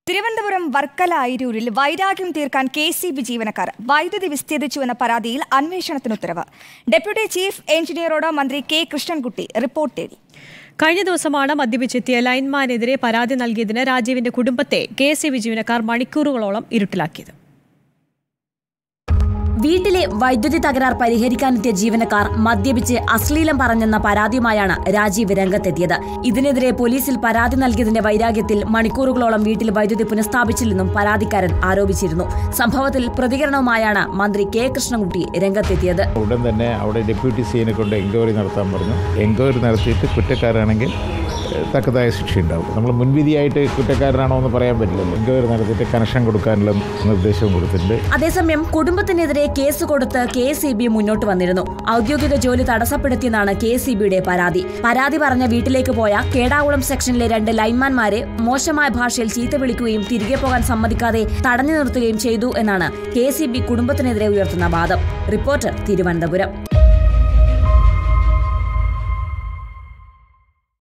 തിരുവനന്തപുരം വർക്കല അയിരൂരിൽ വൈരാഗ്യം തീർക്കാൻ കെഎസ്ഇബി ജീവനക്കാർ വൈദ്യുതി വിച്ഛേദിച്ചുവെന്ന പരാതിയിൽ അന്വേഷണത്തിന് ഉത്തരവ്. ഡെപ്യൂട്ടി ചീഫ് എഞ്ചിനീയറോട് മന്ത്രി കെ കൃഷ്ണൻകുട്ടി റിപ്പോർട്ട് തേടി. കഴിഞ്ഞ ദിവസമാണ് മദ്യപിച്ചെത്തിയ ലൈൻമാനെതിരെ പരാതി നൽകിയതിന് രാജീവിന്റെ കുടുംബത്തെ കെഎസ്ഇബി ജീവനക്കാർ മണിക്കൂറുകളോളം ഇരുട്ടിലാക്കിയത്. വീട്ടിലെ വൈദ്യുതി തകരാർ പരിഹരിക്കാനെത്തിയ ജീവനക്കാർ മദ്യപിച്ച് അശ്ലീലം പറഞ്ഞെന്ന പരാതിയുമായാണ് രാജീവ് രംഗത്തെത്തിയത്. ഇതിനെതിരെ പോലീസിൽ പരാതി നൽകിയതിന്റെ വൈരാഗ്യത്തിൽ മണിക്കൂറുകളോളം വീട്ടിൽ വൈദ്യുതി പുനഃസ്ഥാപിച്ചില്ലെന്നും പരാതിക്കാരൻ ആരോപിച്ചിരുന്നു. സംഭവത്തിൽ പ്രതികരണവുമായാണ് മന്ത്രി കെ കൃഷ്ണൻകുട്ടി രംഗത്തെത്തിയത്. ഉടൻ തന്നെ അവിടെ ഡെപ്യൂട്ടി സിയെ കൊണ്ട് എൻക്വയറി നടത്താൻ പറഞ്ഞു. എൻക്വയറി നടത്തിയിട്ട് കുറ്റക്കാരാണെങ്കിൽ തക്കതായ ശിക്ഷയുണ്ടാവും. നമ്മൾ മുൻവിധിയായിട്ട് കുറ്റക്കാരനാണോ എന്ന് പറയാൻ പറ്റില്ലല്ലോ. എൻക്വയറി നടത്തിയിട്ട് കണക്ഷൻ കൊടുക്കാനുള്ള നിർദ്ദേശവും കൊടുത്തിട്ടുണ്ട്. അതേസമയം കുടുംബത്തിനെതിരെ കേസ് കൊടുത്ത് കെഎസ്ഇബി മുന്നോട്ട് വന്നിരുന്നു. ഔദ്യോഗിക ജോലി തടസ്സപ്പെടുത്തിയെന്നാണ് കെഎസ്ഇബിയുടെ പരാതി. പരാതി പറഞ്ഞ വീട്ടിലേക്ക് പോയ കേടാകുളം സെക്ഷനിലെ 2 ലൈൻമാൻമാരെ മോശമായ ഭാഷയിൽ ചീത്ത വിളിക്കുകയും തിരികെ പോകാൻ സമ്മതിക്കാതെ തടഞ്ഞു നിർത്തുകയും ചെയ്തു എന്നാണ് കെഎസ്ഇബി കുടുംബത്തിനെതിരെ ഉയർത്തുന്ന വാദം. റിപ്പോർട്ടർ, തിരുവനന്തപുരം.